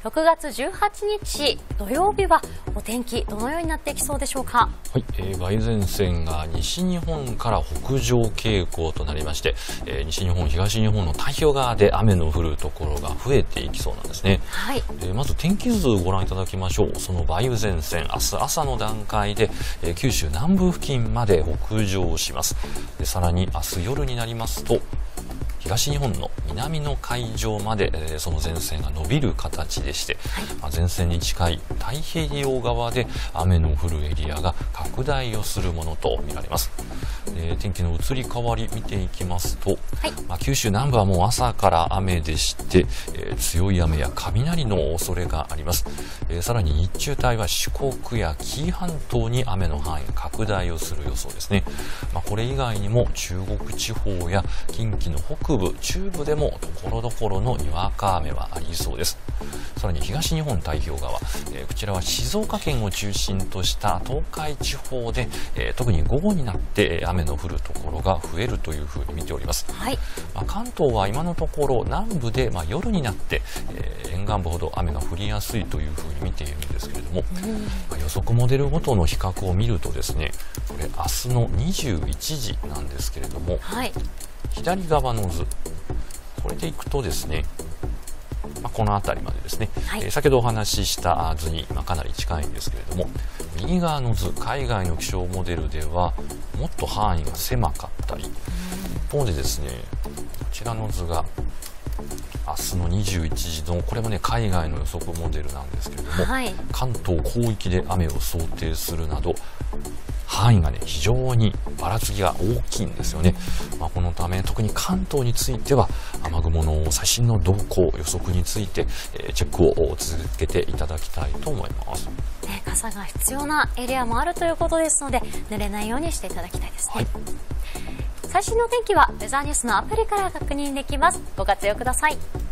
6月18日土曜日はお天気どのようになっていきそうでしょうか。 はい、梅雨前線が西日本から北上傾向となりまして、西日本、東日本の太平洋側で雨の降るところが増えていきそうなんですね。 はい。 まず天気図をご覧いただきましょう。その梅雨前線、明日朝の段階で、九州南部付近まで北上します。さらに明日夜になりますと東日本の南の海上まで、その前線が伸びる形でして、前線に近い太平洋側で雨の降るエリアが拡大をするものとみられます。天気の移り変わり見ていきますと、九州南部はもう朝から雨でして、強い雨や雷の恐れがあります。さらに日中帯は四国や紀伊半島に雨の範囲が拡大をする予想ですね。これ以外にも中国地方や近畿の北部、中部でも所々のにわか雨はありそうです。さらに東日本太平洋側、こちらは静岡県を中心とした東海地方で、特に午後になって雨の降るところが増えるというふうに見ております。 はい。 関東は今のところ南部で、夜になって、沿岸部ほど雨が降りやすいというふうに見ているんですけれども、予測モデルごとの比較を見るとですね、これ明日の21時なんですけれども、 はい。 左側の図、これでいくとですね、この辺りまでですね、先ほどお話しした図にかなり近いんですけれども、右側の図、海外の気象モデルではもっと範囲が狭かったり、一方でですね、こちらの図が明日の21時の、これもね海外の予測モデルなんですけれども、関東広域で雨を想定するなど範囲がね非常にばらつきが大きいんですよね。このため特に関東については雨雲の最新の動向、予測について、チェックを続けていただきたいと思います。 傘が必要なエリアもあるということですので、濡れないようにしていただきたいですね。最新の天気はウェザーニュースのアプリから確認できます。ご活用ください。